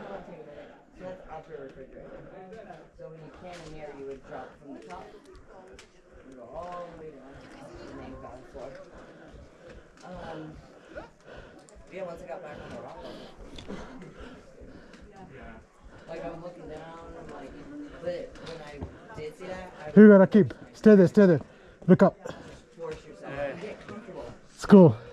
So that's upper refrigerator. So when you cannoneer, you would drop from the top and go all the way down and then go on the floor. Yeah, once I got back on the rock, like I'm looking down, I'm like, but when I did see that, I Here you gotta keep. Stay there, stay there. Look up. force yourself and get comfortable. It's cool.